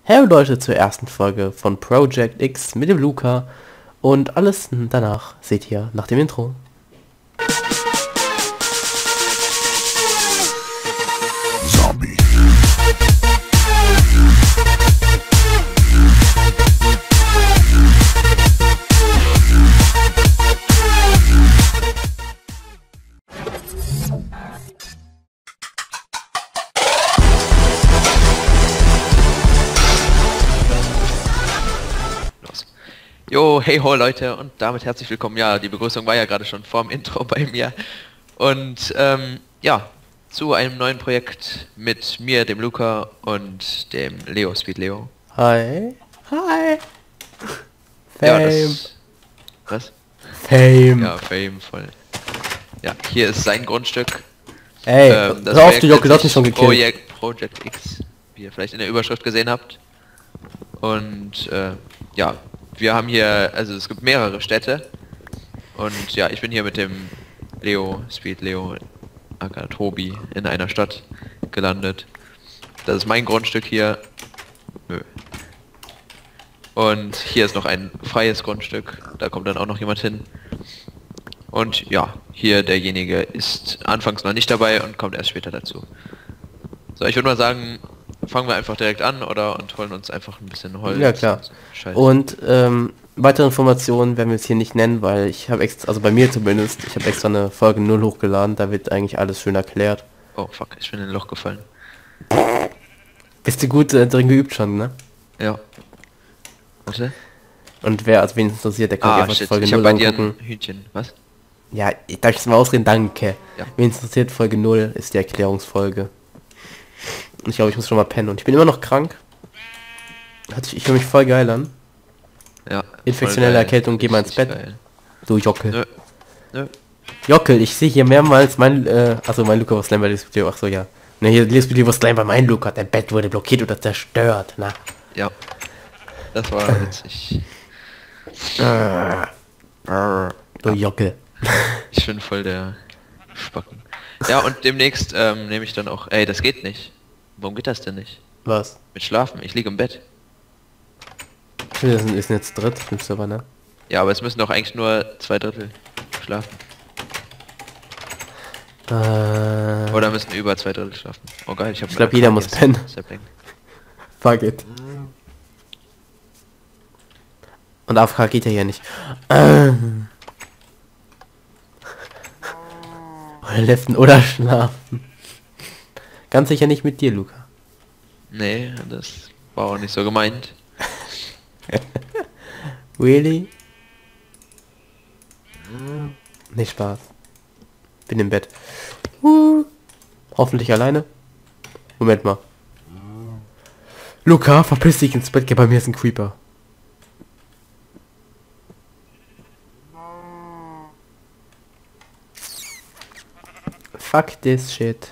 Hey Leute zur ersten Folge von Project X mit dem Luca und alles danach seht ihr nach dem Intro. Zombie. Jo, hey ho Leute und damit herzlich willkommen. Ja, die Begrüßung war ja gerade schon vorm Intro bei mir. Und ja, zu einem neuen Projekt mit mir, dem Luca und dem Leo, Speed Leo. Hi. Hi. Ja, Fame. Was? Fame. Ja, Fame, voll. Ja, hier ist sein Grundstück. Ey, Das hör auf, Projekt du Jockel, du nennt hast mich sich schon gekillt. Project X, wie ihr vielleicht in der Überschrift gesehen habt. Und ja, wir haben hier, also es gibt mehrere Städte. Und ja, ich bin hier mit dem Leo, Speed Leo, aka Tobi, in einer Stadt gelandet. Das ist mein Grundstück hier. Nö. Und hier ist noch ein freies Grundstück. Da kommt dann auch noch jemand hin. Und ja, hier derjenige ist anfangs noch nicht dabei und kommt erst später dazu. So, ich würde mal sagen, fangen wir einfach direkt an, oder? Und holen uns einfach ein bisschen Holz. Ja, klar. Scheiße. Und weitere Informationen werden wir jetzt hier nicht nennen, weil ich habe extra, also bei mir zumindest, ich habe extra eine Folge 0 hochgeladen, da wird eigentlich alles schön erklärt. Oh fuck, ich bin in ein Loch gefallen. Bist du gut drin geübt schon, ne? Ja. Warte. Und wer, also wen es interessiert, der kann einfach Shit, Folge ich hab 0 bei dir angucken. ein Hühnchen. Was? Ja, darf ich das mal ausreden? Danke. Ja. Wen es interessiert, Folge 0 ist die Erklärungsfolge. Und ich glaube, ich muss schon mal pennen. Und ich bin immer noch krank. Ich höre mich voll geil an. Ja. Infektionelle voll geil. Erkältung, geh mal ins Richtig Bett. geil. Du Jockel. Nö. Nö. Jockel, ich sehe hier mehrmals mein, achso, mein Luca war Slam bei Lesbvideo, achso, ja. Ne, hier Lesbvideo war Slam bei mein Luca, dein Bett wurde blockiert oder zerstört, na. Ja. Das war witzig. Du Jockel. Ich bin voll der Spacken. Ja, und demnächst nehme ich dann auch... Ey, das geht nicht. Warum geht das denn nicht? Was? Mit Schlafen. Ich liege im Bett. Wir sind jetzt dritt im Server, ne? Ja, aber es müssen doch eigentlich nur 2/3 schlafen. Oder müssen über 2/3 schlafen. Oh geil, Ich glaube, jeder muss pennen. Fuck it. Und AFK geht ja hier nicht. Oder leften oder schlafen. Ganz sicher nicht mit dir, Luca. Nee, das war auch nicht so gemeint. Really? Nicht Spaß. Bin im Bett. Hoffentlich alleine. Moment mal. Luca, verpiss dich ins Bett, geh, bei mir ist ein Creeper. Fuck this shit.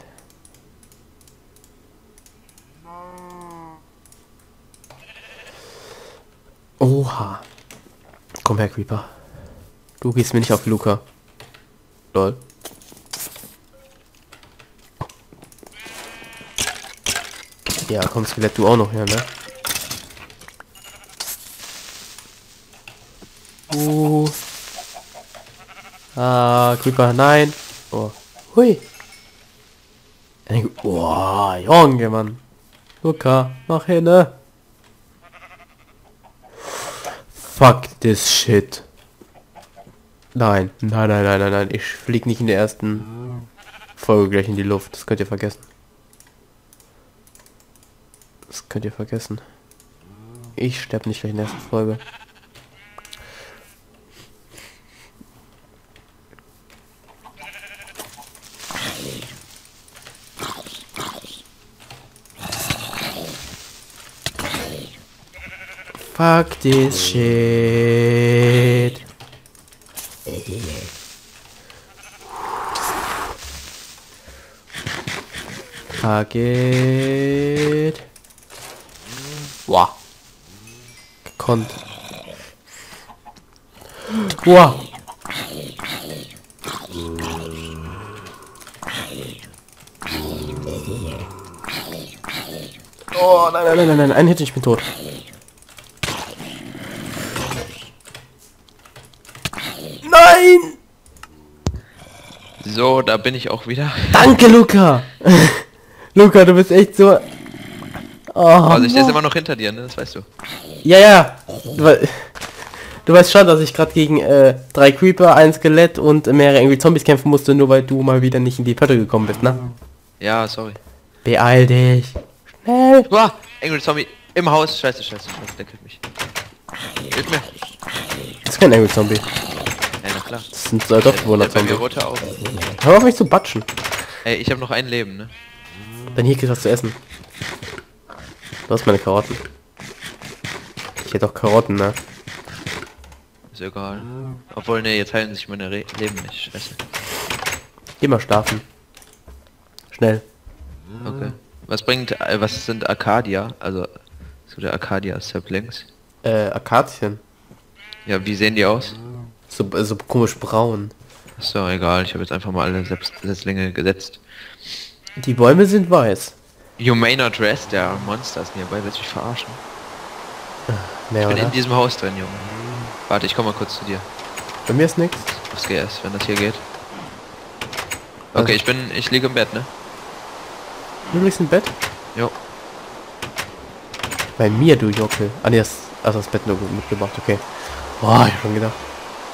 Oha. Komm her, Creeper. Du gehst mir nicht auf Luca. Lol. Ja, komm, Skelett, du auch noch her, ne? Ah, Creeper, nein. Oh. Hui. Oh, Junge, Mann. Luca, mach hin, ne? Fuck this shit. Nein, nein. Ich flieg nicht in der ersten Folge gleich in die Luft. Das könnt ihr vergessen. Das könnt ihr vergessen. Ich sterbe nicht gleich in der ersten Folge. Fuck this shit. Fuck it. Wow. Gekonnt. Wow. Oh, nein, nein, nein, nein, nein, ein Hit, ich bin tot. Nein! So, da bin ich auch wieder. Danke, Luca! Luca, du bist echt so... Oh, Also ich stehe immer noch hinter dir, ne? Das weißt du. ja, ja. Du weißt schon, dass ich gerade gegen 3 Creeper, ein Skelett und mehrere Angry Zombies kämpfen musste, nur weil du mal wieder nicht in die Pötte gekommen bist, ne? Ja, sorry. Beeil dich. Schnell. Uah, Angry Zombie im Haus. Scheiße, scheiße, scheiße, der killt mich. Hilf mir. Das ist kein Angry Zombie. Ja, na klar. Das ist ein Dorfbewohner Bei mir Zombie. rote Augen. Hör auf mich zu batschen. Ey, ich habe noch ein Leben, ne? Dann hier kriegst du was zu essen. Du hast meine Karotten. Ich hätte auch Karotten, ne? Ist egal. Obwohl, ne, jetzt heilen sich meine Leben nicht. Scheiße. Geh mal schlafen. Schnell. Okay. Was sind Arcadia? Also, so der Arcadia Saplings. Akazien. Ja, wie sehen die aus? So komisch braun. Ist doch egal, ich habe jetzt einfach mal alle Setzlinge gesetzt. Die Bäume sind weiß. You may not rest, there are monsters nearby, willst du mich verarschen? Mehr Ich bin oder? in diesem Haus drin, Junge. Warte, ich komme mal kurz zu dir. Bei mir ist nix. Aufs GS, wenn das hier geht. Okay, ich liege im Bett, ne? Du liegst im Bett? Jo. Bei mir, du Jockel. Ah, nee, das Bett nur mitgebracht, okay. Boah, ich hab schon gedacht.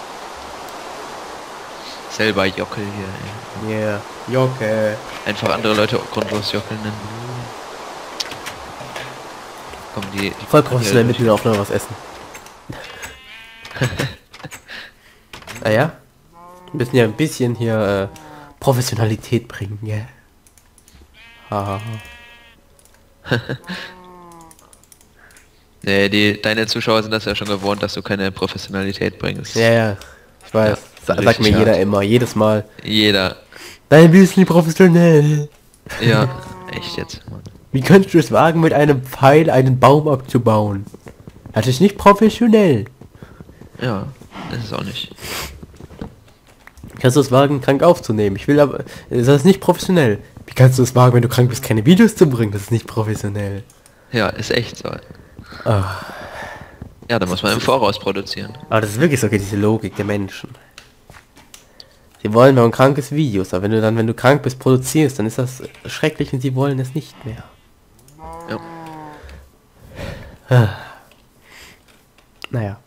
Selber Jockel hier, ey. Yeah, Jockel. Einfach andere Leute grundlos Jockel nennen. Komm, die Voll professionell mit mir auch noch was essen. Naja. Wir müssen ja ein bisschen hier Professionalität bringen, ja. Yeah. Haha. Nee, deine Zuschauer sind das ja schon gewohnt, dass du keine Professionalität bringst. Ja, ja. Ich weiß. Ja, Sagt richtig mir jeder hart. immer, jedes Mal. Jeder. Dein bisschen professionell. Ja, echt jetzt, Mann. Wie könntest du es wagen, mit einem Pfeil einen Baum abzubauen? Das ist nicht professionell. Ja, das ist auch nicht. Kannst du es wagen, krank aufzunehmen? Ich will aber... Das ist nicht professionell. Wie kannst du es wagen, wenn du krank bist, keine Videos zu bringen? Das ist nicht professionell. Ja, ist echt so. Ah. Ja, da muss man im Voraus produzieren. Aber das ist wirklich so, diese Logik der Menschen. Sie wollen noch ein krankes Videos, aber wenn du krank bist, produzierst, dann ist das schrecklich und sie wollen es nicht mehr. Ja. Ah. Naja.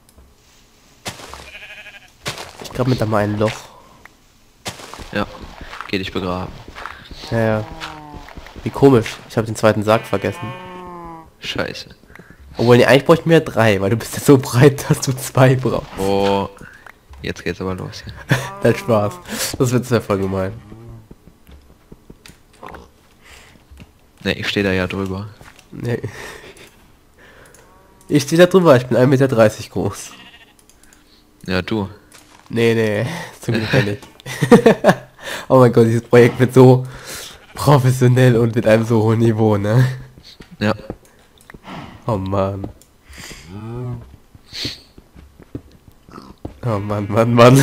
Ich grab mir da mal ein Loch. Ja, geh dich begraben. Naja. Wie komisch. Ich habe den zweiten Sarg vergessen. Scheiße. Obwohl, nee, eigentlich bräuchten wir 3, weil du bist ja so breit, dass du 2 brauchst. Oh, jetzt geht's aber los hier. Dein Spaß. Das wird sehr voll gemein. Ne, ich stehe da ja drüber. Nee. Ich stehe da drüber, ich bin 1,30 Meter groß. Ja, du. Nee, zum Glück nicht. Oh mein Gott, dieses Projekt wird so professionell und mit einem so hohen Niveau, ne? Ja. Oh Mann. Oh Mann.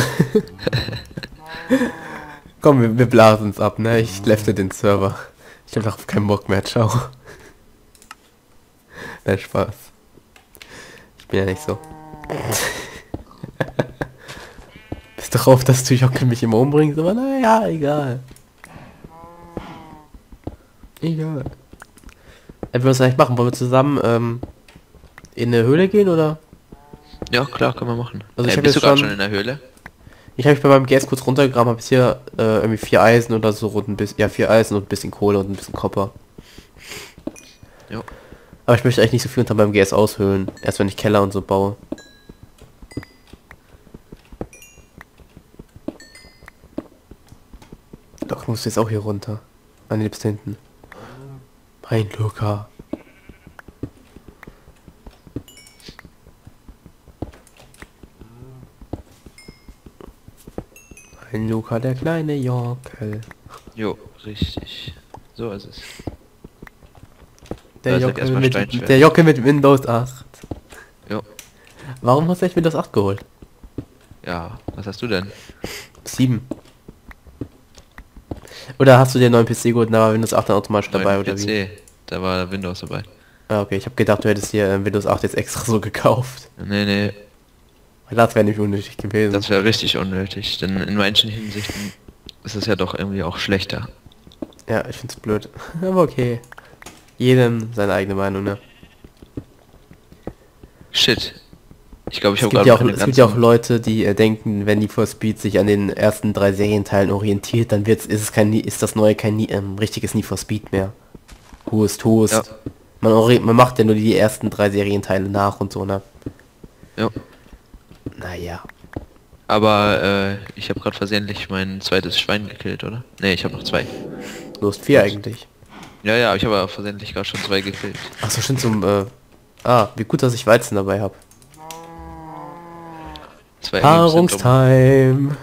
Komm, wir blasen uns ab, ne? Ich lefte den Server. Ich hab einfach keinen Bock mehr, ciao. Nein, Spaß. Ich bin ja nicht so. Bist darauf, dass du Jockel mich immer umbringst, aber naja, egal. Egal. Wir was eigentlich machen? Wollen wir zusammen in eine Höhle gehen oder? Ja, klar, können wir machen. Also ich hab bist du jetzt gerade schon- schon in der Höhle? Ich habe mich bei meinem GS kurz runtergegraben, habe jetzt hier irgendwie 4 Eisen oder so und ein bisschen, ja 4 Eisen und ein bisschen Kohle und ein bisschen Kopper. Ja. Aber ich möchte eigentlich nicht so viel unter meinem GS aushöhlen, erst wenn ich Keller und so baue. Doch, musst du jetzt auch hier runter. Ah ne, du bist hinten. Mein Luca. Mein Luca, der kleine Jockel. Jo, richtig. So ist es. Der Da ist Jockel, erstmal Steinschwert. der Jockel mit Windows 8. Jo. Warum hast du echt Windows 8 geholt? Ja, was hast du denn? 7. Oder hast du dir einen neuen PC geholt, na Windows 8 dann automatisch dabei Neuen oder PC. wie? Da war Windows dabei. Ah, okay, ich habe gedacht, du hättest hier Windows 8 jetzt extra so gekauft. Nee, nee, Weil das wäre nicht unnötig gewesen. das wäre richtig unnötig, denn in manchen Hinsichten ist es ja doch irgendwie auch schlechter. Ja, ich find's blöd. Aber okay. Jedem seine eigene Meinung, ne? Shit. Ich glaube, ich Es habe gibt, gerade ja auch, meine es gibt ja auch ganzen... Leute, die denken, wenn Need for Speed sich an den ersten 3 Serienteilen orientiert, dann ist das neue kein richtiges Need for Speed mehr. Hust. Ja. Man macht ja nur die ersten 3 Serienteile nach und so, ne? Ja. Naja. Aber ich habe gerade versehentlich mein zweites Schwein gekillt, oder? Nee, ich habe noch 2. Du hast 4 eigentlich. Ja, ja, ich habe aber versehentlich gerade schon 2 gekillt. Achso, stimmt zum, wie gut, dass ich Weizen dabei habe. 2 Paarungstime.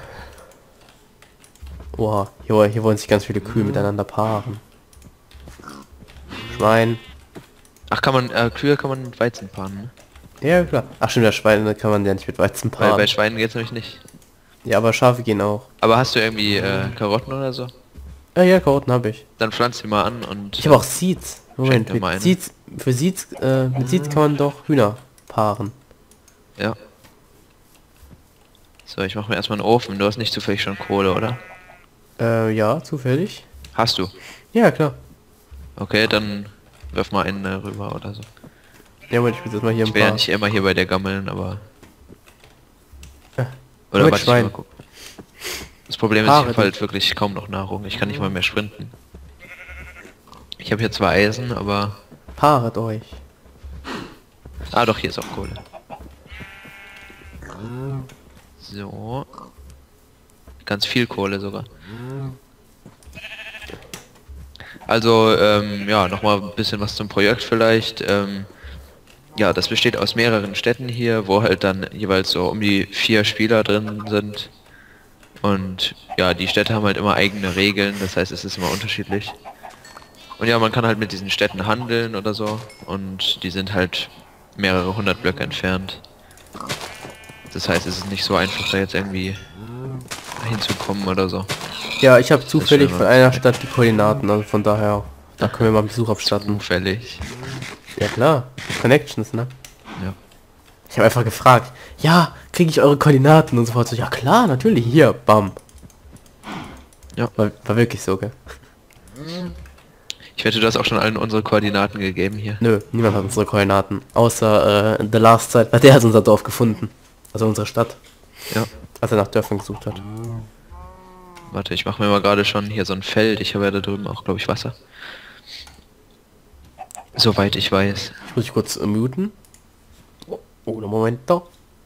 Oha, hier wollen sich ganz viele Kühe miteinander paaren. Schwein. Ach, kann man, Kühe kann man mit Weizen paaren, ne? Ja, klar. Ach stimmt, der Schweine kann man ja nicht mit Weizen Weil paaren. bei Schweinen geht's nämlich nicht. Ja, aber Schafe gehen auch. Aber hast du irgendwie Karotten oder so? Ja, Karotten habe ich. Dann pflanz die mal an und... Ich habe auch Seeds. Moment, Schenk mir mal eine. mit Seeds kann man doch Hühner paaren. Ja. So, ich mache mir erstmal einen Ofen. Du hast nicht zufällig schon Kohle, oder? Ja, zufällig. Hast du? Ja, klar. Okay, dann wirf mal einen rüber oder so. Ja, Moment, ich will jetzt mal hier Ich ein will ja paar... nicht immer hier bei der gammeln, aber... Ja. Oder Moment, was ich Schwein. mal gucken. Das Problem ist, ich Paare habe halt wirklich kaum noch Nahrung. Ich kann nicht mal mehr sprinten. Ich habe hier zwar Eisen, aber... Paaret euch. Ah doch, hier ist auch Kohle. So. Ganz viel Kohle sogar. Also, ja, nochmal ein bisschen was zum Projekt vielleicht. Ja, das besteht aus mehreren Städten hier, wo halt dann jeweils so um die 4 Spieler drin sind. Und ja, die Städte haben halt immer eigene Regeln, das heißt, es ist immer unterschiedlich. Und ja, man kann halt mit diesen Städten handeln oder so. Und die sind halt mehrere 100 Blöcke entfernt. Das heißt, es ist nicht so einfach, da jetzt irgendwie hinzukommen oder so. Ja, ich habe zufällig schön, von einer Stadt die Koordinaten, also von daher, da können wir mal einen Besuch abstatten. Zufällig. Ja klar, Connections, ne? Ja. Ich habe einfach gefragt, ja, kriege ich eure Koordinaten und so fort. So, ja klar, natürlich, hier, bam. Ja. War wirklich so, gell? Ich wette, du hast auch schon allen unsere Koordinaten gegeben hier. Nö, niemand hat unsere Koordinaten. Außer The Last Side, weil der hat unser Dorf gefunden. Also unsere Stadt. Ja. Als er nach Dörfern gesucht hat. Warte, ich mache mir mal gerade schon hier so ein Feld. Ich habe ja da drüben auch, glaube ich, Wasser. Soweit ich weiß. Ich muss dich kurz muten. Oh, einen Moment doch.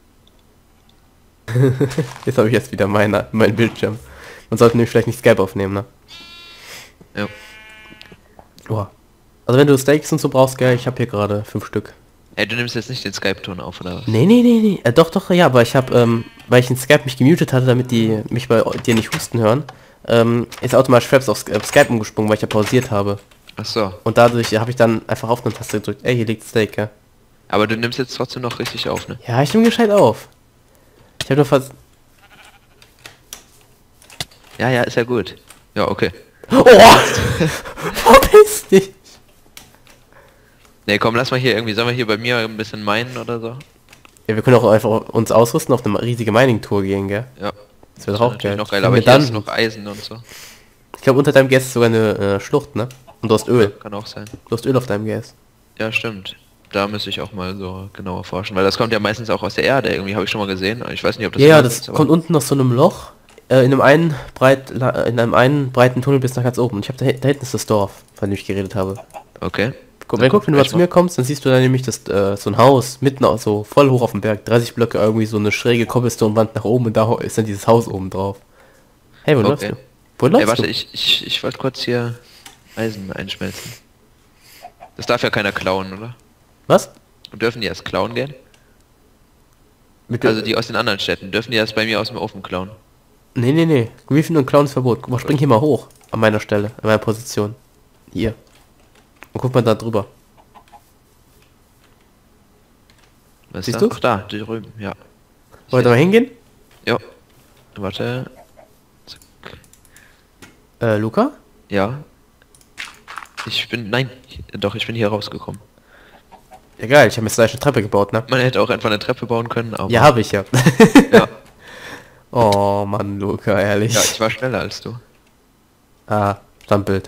Jetzt habe ich jetzt wieder mein Bildschirm. Man sollte nämlich vielleicht nicht Skype aufnehmen, ne? Ja. Boah. Also wenn du Steaks und so brauchst, gell, ich habe hier gerade 5 Stück. Ey, du nimmst jetzt nicht den Skype-Ton auf, oder was? Nee. Doch, ja, aber ich habe, weil ich in Skype mich gemutet hatte, damit die mich bei dir nicht husten hören, ist automatisch Fraps auf Skype umgesprungen, weil ich ja pausiert habe. Ach so. Und dadurch habe ich dann einfach auf eine Taste gedrückt. Ey, hier liegt Steak, ja. Aber du nimmst jetzt trotzdem noch richtig auf, ne? Ja, ich nehme gescheit auf. Ich habe nur fast... Ja, ja, ist ja gut. Ja, okay. Oh! Verpiss dich! Ne, komm, lass mal hier irgendwie, sollen wir hier bei mir ein bisschen meinen oder so? Ja, wir können auch einfach uns ausrüsten, auf eine riesige Mining-Tour gehen, gell? Ja. Das wäre Das auch natürlich geil. noch geil, Können aber wir hier dann, ist noch Eisen und so. ich glaube, unter deinem Gas ist sogar eine Schlucht, ne? Und du hast Öl. Kann auch sein. Du hast Öl auf deinem Gas. Ja, stimmt. Da müsste ich auch mal so genauer forschen, weil das kommt ja meistens auch aus der Erde, irgendwie habe ich schon mal gesehen. Ich weiß nicht, ob das... Ja, wahr das ist, aber- kommt unten aus so einem Loch. In einem einen breiten Tunnel bis nach ganz oben. Und ich habe da hinten ist das Dorf, von dem ich geredet habe. Okay. Guck, Dann wenn du mal gleich zu mir kommst, dann siehst du da nämlich das, so ein Haus mitten so voll hoch auf dem Berg. 30 Blöcke irgendwie so eine schräge Cobblestone-Wand nach oben und da ist dann dieses Haus oben drauf. Hey, wo läufst Okay. du? Wo läufst Ey, warte, du? ich wollte kurz hier Eisen einschmelzen. Das darf ja keiner klauen, oder? Was? Und dürfen die erst klauen gehen? Mit Also die aus den anderen Städten, dürfen die erst bei mir aus dem Ofen klauen? Nee. Griefen und Clown ist verboten. Guck mal, spring hier mal hoch. An meiner Stelle, an meiner Position. Hier. Und guck mal da drüber. Was Siehst da? du's? Ach da, die drüben, ja. Wollt ihr mal hingehen? Ja. Warte. Luca? Ja. Ich bin, nein, doch, ich bin hier rausgekommen. Ja geil, ich habe mir gleich eine Treppe gebaut, ne? Man hätte auch einfach eine Treppe bauen können, aber... Ja, habe ich ja. Ja, Oh Mann, Luca, ehrlich. ja, ich war schneller als du. Ah, Standbild.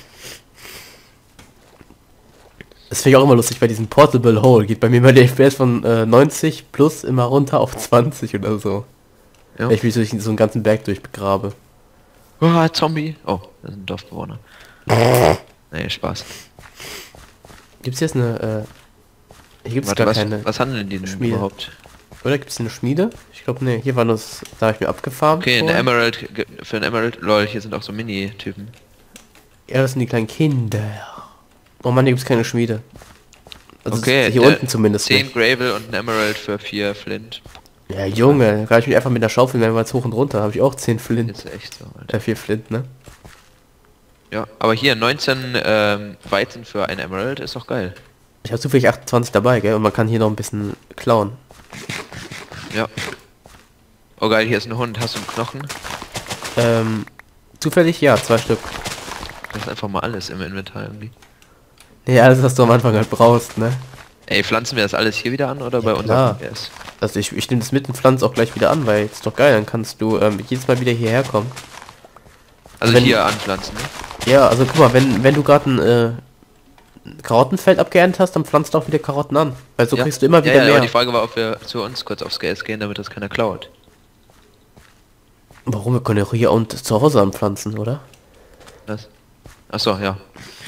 Das finde ich auch immer lustig bei diesem Portable Hole. Geht bei mir mal der FPS von 90 plus immer runter auf 20 oder so. Ja. Wenn ich mich durch so einen ganzen Berg durchbegrabe. Oh, Zombie. Oh, das sind Dorfbewohner. Nee, Spaß. Gibt's jetzt eine, hier gibt's Warte, gar keine was handeln die denn Schmiede. überhaupt? Oder gibt's eine Schmiede? Ich glaube, nee, hier war das, da habe ich mir abgefarmt. Okay, eine vorher. Emerald, für ein Emerald, lol, hier sind auch so Mini-Typen. Ja, das sind die kleinen Kinder. Oh Mann, hier gibt's keine Schmiede. Also Okay, hier unten zumindest 10 nicht. Gravel und ein Emerald für 4 Flint. Ja, Junge, da kann ich mich einfach mit der Schaufel mehrmals hoch und runter. Habe ich auch 10 Flint. Ist echt so, Alter. 4 Flint, ne? Ja, aber hier 19 Weizen für ein Emerald ist doch geil. Ich habe zufällig 28 dabei, gell? Und man kann hier noch ein bisschen klauen. Ja. Oh geil, hier ist ein Hund. Hast du einen Knochen? Zufällig ja, 2 Stück. Das ist einfach mal alles im Inventar irgendwie. Nee, alles, was du am Anfang halt brauchst, ne? Ey, pflanzen wir das alles hier wieder an oder bei klar. unserem PS? Also ich nehme das mit und pflanze auch gleich wieder an, weil ist doch geil, dann kannst du jedes Mal wieder hierher kommen. Also Wenn- hier anpflanzen, ne? Ja, also guck mal, wenn du gerade ein Karottenfeld abgeerntet hast, dann pflanzt auch wieder Karotten an. Weil so Ja. kriegst du immer wieder ja, mehr. aber die Frage war, ob wir zu uns kurz aufs GS gehen, damit das keiner klaut. Warum? Wir können ja auch hier und zu Hause anpflanzen, oder? Was? Achso, ja.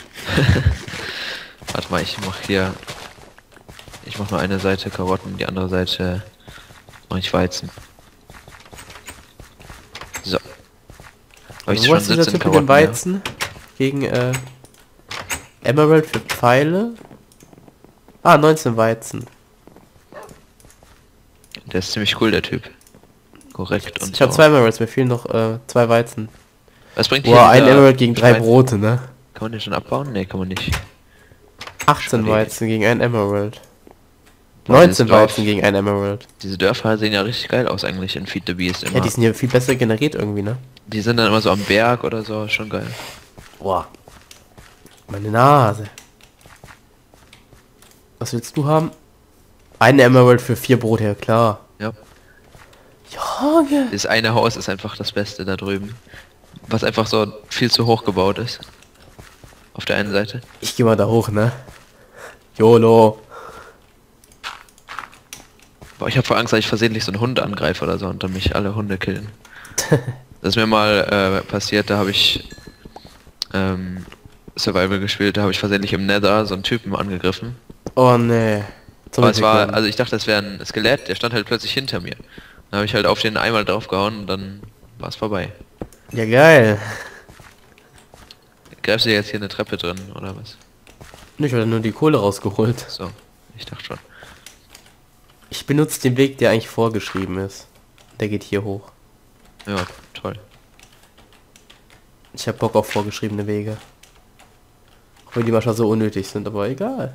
Warte mal, ich mach nur eine Seite Karotten, die andere Seite mache ich Weizen. So. Habe ich Wo schon ist dieser 17 Typ mit dem Karotten, ja. Weizen? Gegen Emerald für Pfeile? Ah, 19 Weizen. Der ist ziemlich cool, der Typ. Korrekt und Ich habe so. 2 Emeralds, mir fehlen noch 2 Weizen. Was bringt Boah, ein dieser Emerald gegen 3 Schwein? Brote, ne? Kann man den schon abbauen? Ne, kann man nicht. 18 Schade. Weizen gegen ein Emerald. Boah, 19 dieses Dorf- Weizen gegen ein Emerald. Diese Dörfer sehen ja richtig geil aus eigentlich in Feed the Beast immer. Ja, die sind ja viel besser generiert irgendwie, ne? Die sind dann immer so am Berg oder so, schon geil. Boah. Meine Nase. Was willst du haben? Ein Emerald für 4 Brote, ja klar. Ja. Junge. Das eine Haus ist einfach das Beste da drüben. Was einfach so viel zu hoch gebaut ist. Auf der einen Seite. Ich geh mal da hoch, ne? YOLO. Boah, ich habe vor Angst, dass ich versehentlich so einen Hund angreife oder so und dann mich alle Hunde killen. Das ist mir mal passiert, da habe ich Survival gespielt, da habe ich versehentlich im Nether so einen Typen angegriffen. Oh ne. Aber es war, also ich dachte, das wäre ein Skelett, der stand halt plötzlich hinter mir. Dann habe ich halt auf den einmal draufgehauen und dann war es vorbei. Ja geil. Greifst du jetzt hier eine Treppe drin oder was? Ich hatte nur die Kohle rausgeholt. So, ich dachte schon. Ich benutze den Weg, der eigentlich vorgeschrieben ist. Der geht hier hoch. Ja, toll. Ich hab Bock auf vorgeschriebene Wege. Auch wenn die manchmal so unnötig sind, aber egal.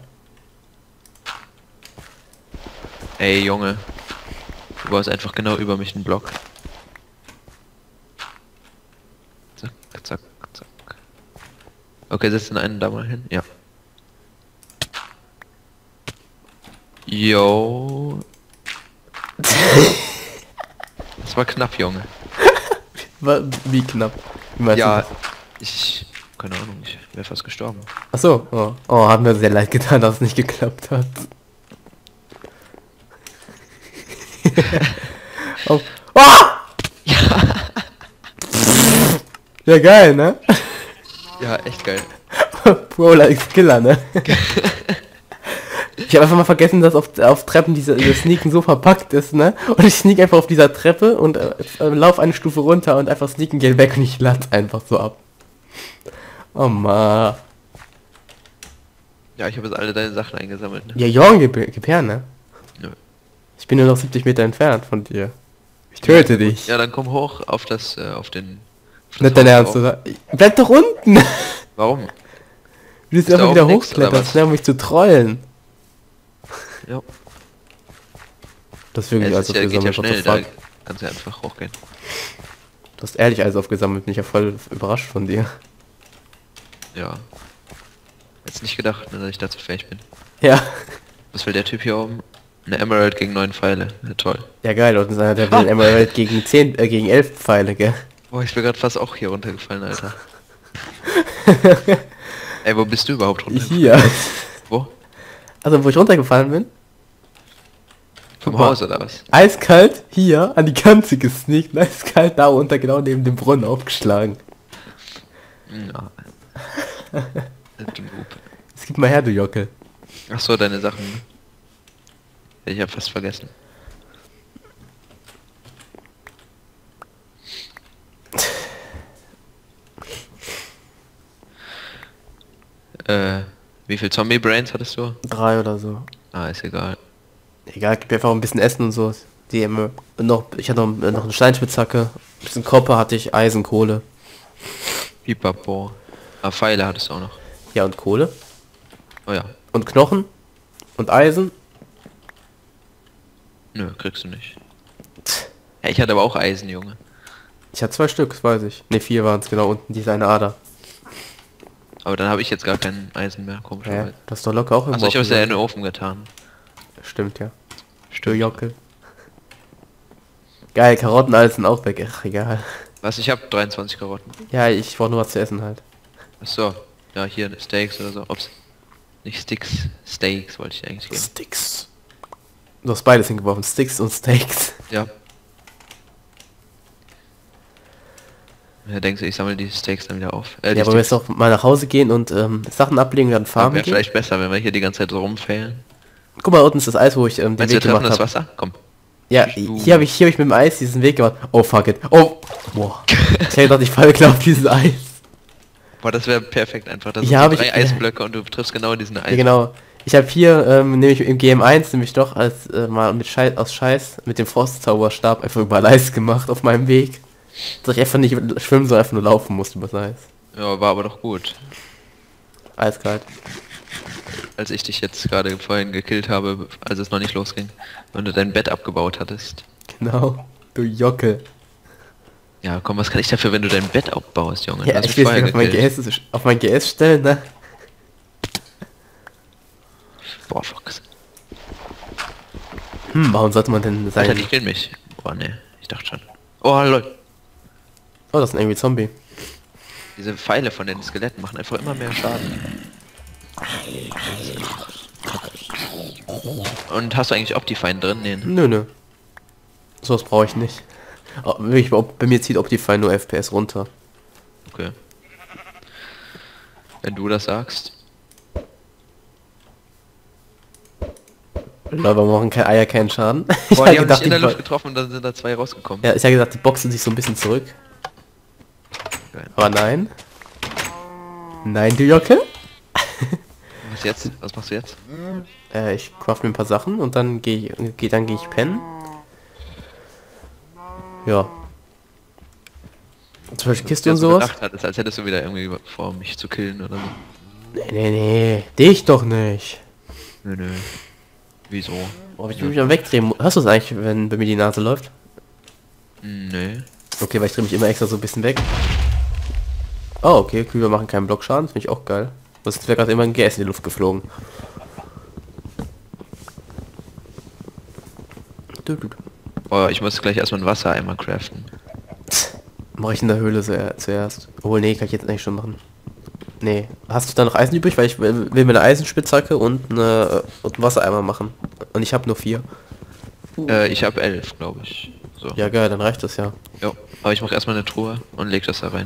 Ey Junge, du baust einfach genau über mich einen Block. Zack, zack, zack. Okay, setz den einen da mal hin. Ja. Yo. Das war knapp, Junge. Wie knapp. Wie meinst du Ja, das? ich... Keine Ahnung, ich wäre fast gestorben. Ach so. Oh. Oh, hat mir sehr leid getan, dass es nicht geklappt hat. Oh. Ah! Ja geil, ne? Ja, echt geil. Brawler X Killer, ne? Ich habe einfach mal vergessen, dass auf Treppen dieses Sneaken so verpackt ist, ne? Und ich sneak einfach auf dieser Treppe und lauf eine Stufe runter und einfach sneaken gehen weg und ich latz einfach so ab. Oh man. Ja, ich habe jetzt alle deine Sachen eingesammelt, ne? Ja, Jorn, gib her, ne? Nö. Ich bin nur noch 70 Meter entfernt von dir. Ich töte dich. Ja, dann komm hoch auf das, auf den... Auf das Nicht dein Haus Ernst, drauf. oder? Bleib doch unten! Warum? Du willst Ist da einfach wieder oben nix, oder hochklettern, was? ne, um mich zu trollen. Ja. Das ist wirklich Ja, alles es ist ja, geht ja aufgesammelt, what the schnell, da fuck? kannst du ja einfach hochgehen. Du hast ehrlich alles aufgesammelt, bin ich ja voll überrascht von dir. Ja. Hättest nicht gedacht, ne, dass ich dazu fähig bin. Ja. Was will der Typ hier oben? Eine Emerald gegen 9 Pfeile. Ja, toll. Ja geil, und der will Emerald gegen 10, gegen 11 Pfeile, gell? Boah, ich bin gerade fast auch hier runtergefallen, Alter. Ey, wo bist du überhaupt runtergefallen? Hier. Wo? Also wo ich runtergefallen bin? Vom Guck mal. Haus oder was? Eiskalt hier an die Kante gesneakt, eiskalt da unter, genau neben dem Brunnen aufgeschlagen. Ja. Du Noob. Es gibt mal her, du Jockel. Ach so, deine Sachen. Ne? Ich hab fast vergessen. Wie viel Zombie-Brains hattest du? 3 oder so. Ah, ist egal. Egal, gib mir einfach ein bisschen Essen und so. Die noch, ich hatte noch eine Steinspitzhacke, ein bisschen Kopper hatte ich, Eisen, Kohle. Pipapo. Ah, Pfeile hattest du auch noch. Ja, und Kohle. Oh ja. Und Knochen. Und Eisen. Nö, kriegst du nicht. Ja, ich hatte aber auch Eisen, Junge. Ich hatte 2 Stück, das weiß ich. Ne, 4 waren es, genau, unten diese eine Ader. Aber dann habe ich jetzt gar kein Eisen mehr, Ja, komischerweise. das ist doch locker auch Achso, ich habe es ja in aufgegangen. den Ofen getan. Stimmt, ja. Störjockel. Geil, Karotten, alles sind auch weg. Ach, egal. Was? Ich habe 23 Karotten. Ja, ich brauche nur was zu essen halt. Achso. Ja, hier Steaks oder so. Ups. Nicht Sticks. Steaks wollte ich eigentlich geben. Sticks. Du hast beides hingeworfen, Sticks und Steaks. Ja. Ja, denkst du, ich sammle die Steaks dann wieder auf? Ja, aber wir jetzt auch mal nach Hause gehen und Sachen ablegen, dann farmen Wäre gehen. vielleicht besser, wenn wir hier die ganze Zeit so rumfailen. Guck mal, unten ist das Eis, wo ich den Meinst du, wir Weg treffen gemacht das habe. Wasser? Komm. Ja, hier habe ich mit dem Eis diesen Weg gemacht. Oh, fuck it. Oh, boah. Ich hätte gedacht, ich falle klar auf dieses Eis. Boah, das wäre perfekt einfach. Das Ja, sind hab so 3 ich- Eisblöcke und du triffst genau diesen Eis. Ja, genau. Ich habe hier, nämlich im GM1, nämlich doch als mal mit Scheiß mit dem Frostzauberstab einfach überall Eis gemacht auf meinem Weg. Dass ich einfach nicht schwimmen, sondern einfach nur laufen musste übers Eis. Ja, war aber doch gut. Eiskalt. Als ich dich jetzt gerade vorhin gekillt habe, als es noch nicht losging, und du dein Bett abgebaut hattest. Genau. Du Jockel. Ja, komm, was kann ich dafür, wenn du dein Bett abbaust, Junge? Ja, Du hast ich mich will vorher gekillt. auf mein GS stellen, ne? Boah, Fox. Warum sollte man denn Alter, sein? die killen mich. Boah, ne, ich dachte schon. Oh, lol. Oh, das ist ein irgendwie Zombie. Diese Pfeile von den Skeletten machen einfach immer mehr Schaden. Und hast du eigentlich Optifine drin? Nee, ne? Nö, nö. Sowas brauche ich nicht. Oh, wirklich, bei mir zieht Optifine nur FPS runter. Okay. Wenn du das sagst. Leute, wir machen keine Eier, keinen Schaden. Boah, hab die haben sich in der Bo- Luft getroffen und dann sind da 2 rausgekommen. Ja, ich habe gesagt, die boxen sich so ein bisschen zurück. Geil. Aber nein. Nein, du Jocke. Was jetzt? Was machst du jetzt? Ich craft mir ein paar Sachen und dann gehe ich pennen. Ja. Zum Beispiel Kiste und Dass du sowas. gedacht hattest, als hättest du wieder irgendwie vor, mich zu killen oder so. Nee. Dich doch nicht. Nö, nö. Wieso? Oh, ich will mich mal wegdrehen. Hörst du es eigentlich, wenn bei mir die Nase läuft? Nee. Okay, weil ich drehe mich immer extra so ein bisschen weg. Oh, okay, Kühe machen keinen Blockschaden, finde ich auch geil. Das wäre gerade immer ein GS in die Luft geflogen. Oh, ich muss gleich erstmal ein Wassereimer craften. Mache ich in der Höhle zuerst. Oh nee, kann ich jetzt eigentlich schon machen. Nee. Hast du da noch Eisen übrig? Weil ich will mir eine Eisenspitzhacke und einen Wassereimer machen. Und ich habe nur 4. Ich habe 11, glaube ich. So. Ja geil, dann reicht das ja. Jo. Aber ich mache erstmal eine Truhe und leg das da rein.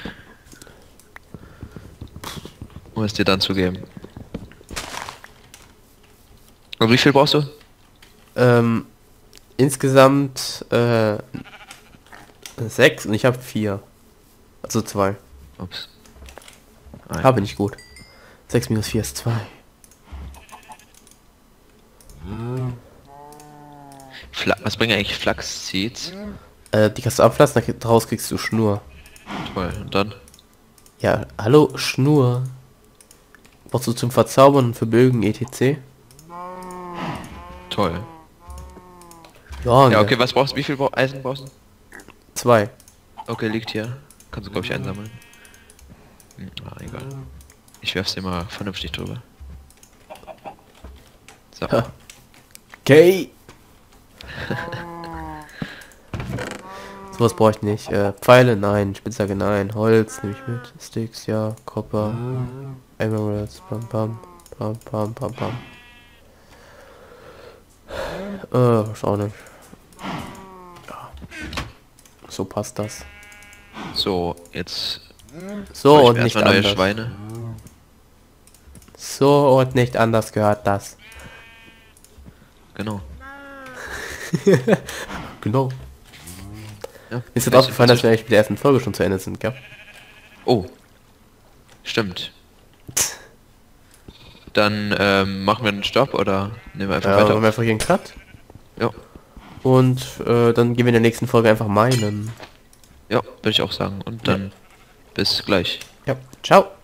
Um es dir dann zu geben. Und wie viel brauchst du? Insgesamt 6 und ich habe 4. Also 2. Ups. Habe nicht gut. 6 minus 4 ist 2. Was bringen eigentlich Flachs-Seeds? Die kannst du abpflanzen, daraus kriegst du Schnur. Toll. Und dann? Ja, hallo, Schnur. Brauchst du zum Verzaubern und für Bögen etc. Toll. Ja, Ja, okay, was brauchst du? Wie viel Eisen brauchst du? 2. Okay, liegt hier. Kannst du, glaube ich, einsammeln. Ah, egal. Ich werf's dir mal vernünftig drüber. So. Okay. Sowas brauche ich nicht. Pfeile, nein. Spitzhacke, nein. Holz nehme ich mit. Sticks, ja. Copper. Emeralds. Pam, pam. Pam, pam, pam, pam. Schau nicht. Ja. So passt das. So, jetzt So hol ich und mir nicht erstmal neue anders. Schweine. So und nicht anders gehört das. Genau. Genau. Ja, Ist dir vielleicht aufgefallen, dass sind wir eigentlich mit der ersten Folge schon zu Ende sind, gell? Oh. Stimmt. Dann machen wir einen Stopp oder nehmen wir einfach Ja, weiter machen wir auf? einfach hier einen Cut. Ja. Und dann gehen wir in der nächsten Folge einfach meinen. Ja, würde ich auch sagen. Und dann bis gleich. Ja, ciao.